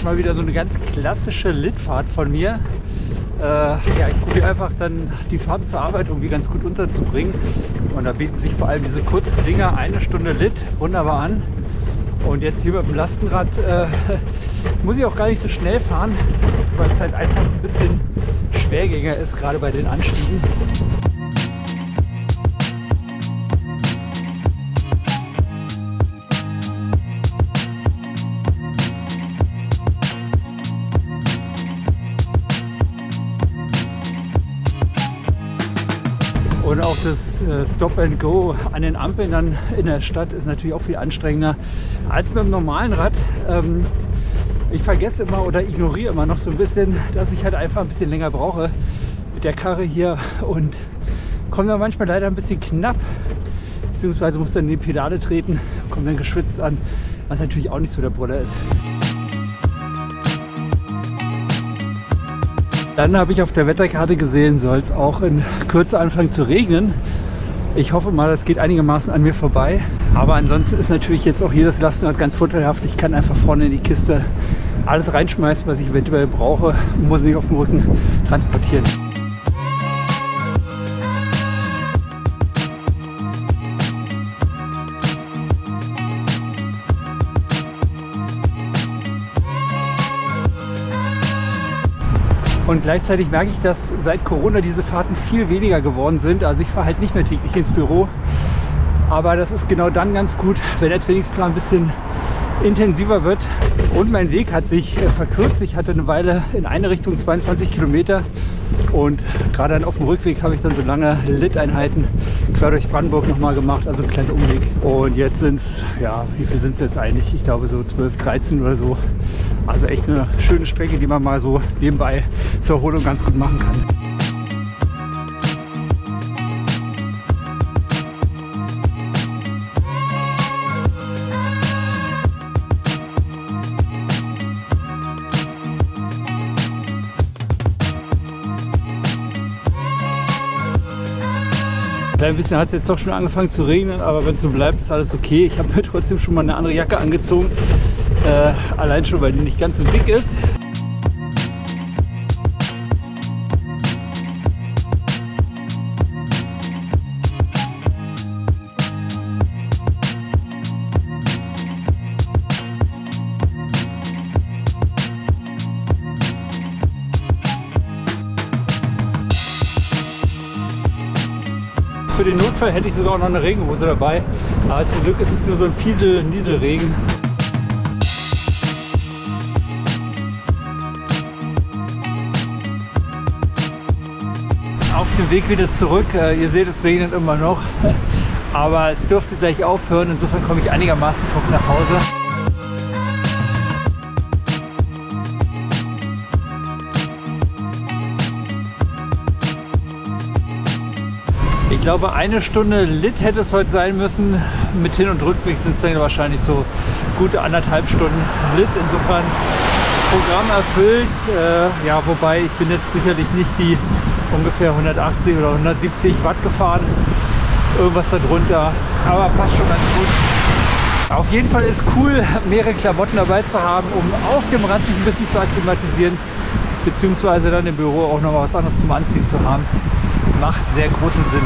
mal wieder so eine ganz klassische Litfahrt von mir. Ja, ich probiere einfach dann die Fahrt zur Arbeit irgendwie ganz gut unterzubringen. Und da bieten sich vor allem diese kurzen Dinger, 1 Stunde Lit, wunderbar an. Und jetzt hier mit dem Lastenrad muss ich auch gar nicht so schnell fahren, weil es halt einfach ein bisschen schwergängiger ist, gerade bei den Anstiegen. Und auch das Stop and Go an den Ampeln dann in der Stadt ist natürlich auch viel anstrengender als mit dem normalen Rad. Ich vergesse immer oder ignoriere immer noch so ein bisschen, dass ich halt einfach ein bisschen länger brauche mit der Karre hier und komme dann manchmal leider ein bisschen knapp, beziehungsweise muss dann in die Pedale treten, komme dann geschwitzt an, was natürlich auch nicht so der Brüller ist. Dann habe ich auf der Wetterkarte gesehen, soll es auch in Kürze anfangen zu regnen. Ich hoffe mal, das geht einigermaßen an mir vorbei. Aber ansonsten ist natürlich jetzt auch hier das Lastenrad ganz vorteilhaft. Ich kann einfach vorne in die Kiste alles reinschmeißen, was ich eventuell brauche und muss nicht auf dem Rücken transportieren. Und gleichzeitig merke ich, dass seit Corona diese Fahrten viel weniger geworden sind. Also ich fahre halt nicht mehr täglich ins Büro. Aber das ist genau dann ganz gut, wenn der Trainingsplan ein bisschen intensiver wird. Und mein Weg hat sich verkürzt. Ich hatte eine Weile in eine Richtung 22 Kilometer. Und gerade dann auf dem Rückweg habe ich dann so lange Lit-Einheiten quer durch Brandenburg nochmal gemacht. Also einen kleinen Umweg. Und jetzt sind es, ja, wie viel sind es jetzt eigentlich? Ich glaube so 12, 13 oder so. Also echt eine schöne Strecke, die man mal so nebenbei zur Erholung ganz gut machen kann. Ein bisschen hat es jetzt doch schon angefangen zu regnen, aber wenn es so bleibt, ist alles okay. Ich habe mir trotzdem schon mal eine andere Jacke angezogen, allein schon, weil die nicht ganz so dick ist. Für den Notfall hätte ich sogar auch noch eine Regenhose dabei, aber zum Glück ist es nur so ein Nieselregen. Auf dem Weg wieder zurück, ihr seht, es regnet immer noch, aber es dürfte gleich aufhören, insofern komme ich einigermaßen trocken nach Hause. Ich glaube, 1 Stunde Lit hätte es heute sein müssen. Mit Hin- und Rückweg sind es dann wahrscheinlich so gute 1,5 Stunden Lit. Insofern Programm erfüllt. Ja, wobei ich bin jetzt sicherlich nicht die ungefähr 180 oder 170 Watt gefahren. Irgendwas darunter. Aber passt schon ganz gut. Auf jeden Fall ist cool, mehrere Klamotten dabei zu haben, um auf dem Rad sich ein bisschen zu akklimatisieren. Beziehungsweise dann im Büro auch noch mal was anderes zum Anziehen zu haben. Macht sehr großen Sinn.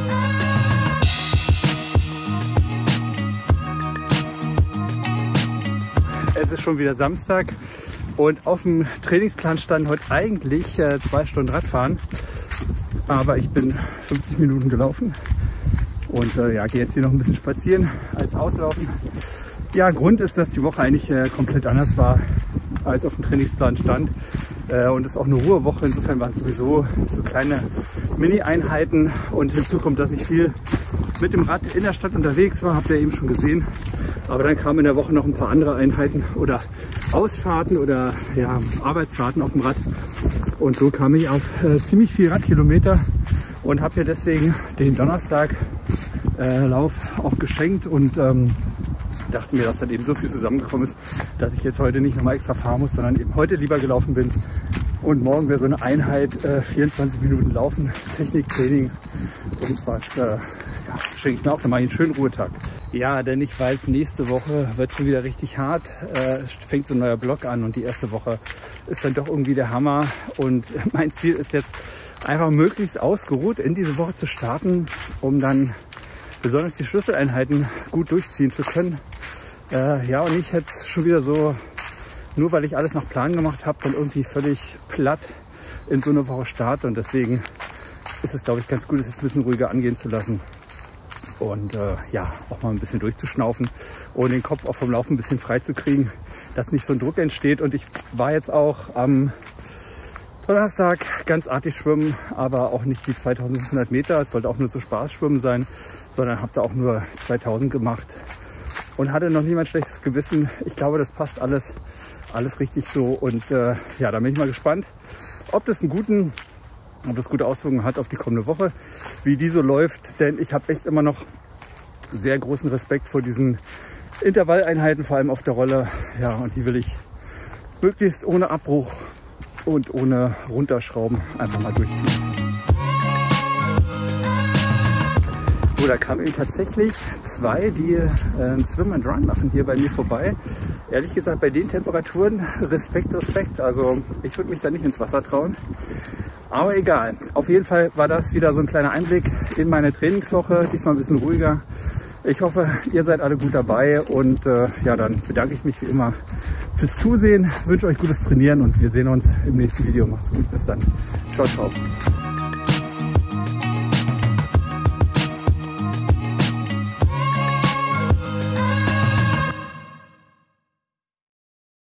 Es ist schon wieder Samstag und auf dem Trainingsplan stand heute eigentlich 2 Stunden Radfahren, aber ich bin 50 Minuten gelaufen und ja, gehe jetzt hier noch ein bisschen spazieren als Auslaufen. Ja, Grund ist, dass die Woche eigentlich komplett anders war, als auf dem Trainingsplan stand. Und es ist auch eine Ruhewoche, insofern waren es sowieso so kleine Mini-Einheiten und hinzu kommt, dass ich viel mit dem Rad in der Stadt unterwegs war, habt ihr eben schon gesehen. Aber dann kamen in der Woche noch ein paar andere Einheiten oder Ausfahrten oder ja, Arbeitsfahrten auf dem Rad und so kam ich auf ziemlich viel Radkilometer und habe mir deswegen den Donnerstag Lauf auch geschenkt und dachte mir, dass dann eben so viel zusammengekommen ist, dass ich jetzt heute nicht nochmal extra fahren muss, sondern eben heute lieber gelaufen bin. Und morgen wäre so eine Einheit 24 Minuten Laufen, Techniktraining und was ja, schenke ich mir auch, dann mache ich einen schönen Ruhetag. Ja, denn ich weiß, nächste Woche wird schon wieder richtig hart. Fängt so ein neuer Block an und die erste Woche ist dann doch irgendwie der Hammer. Und mein Ziel ist jetzt einfach möglichst ausgeruht in diese Woche zu starten, um dann besonders die Schlüsseleinheiten gut durchziehen zu können. Ja, und nicht jetzt schon wieder so, nur weil ich alles nach Plan gemacht habe, dann irgendwie völlig platt in so eine Woche starte. Und deswegen ist es, glaube ich, ganz gut, es jetzt ein bisschen ruhiger angehen zu lassen. Und ja, auch mal ein bisschen durchzuschnaufen und den Kopf auch vom Laufen ein bisschen frei zu kriegen, dass nicht so ein Druck entsteht. Und ich war jetzt auch am Donnerstag ganz artig schwimmen, aber auch nicht die 2500 Meter. Es sollte auch nur so Spaßschwimmen sein, sondern habe da auch nur 2000 gemacht und hatte noch nie mein schlechtes Gewissen. Ich glaube, das passt alles richtig so. Und ja, da bin ich mal gespannt, ob das gute Auswirkungen hat auf die kommende Woche, wie die so läuft. Denn ich habe echt immer noch sehr großen Respekt vor diesen Intervalleinheiten, vor allem auf der Rolle. Ja, und die will ich möglichst ohne Abbruch und ohne Runterschrauben einfach mal durchziehen. So, da kamen eben tatsächlich zwei, die einen Swim and Run machen, hier bei mir vorbei. Ehrlich gesagt, bei den Temperaturen Respekt. Also ich würde mich da nicht ins Wasser trauen. Aber egal. Auf jeden Fall war das wieder so ein kleiner Einblick in meine Trainingswoche. Diesmal ein bisschen ruhiger. Ich hoffe, ihr seid alle gut dabei. Und ja, dann bedanke ich mich wie immer fürs Zusehen. Wünsche euch gutes Trainieren und wir sehen uns im nächsten Video. Macht's gut. Bis dann. Ciao, ciao.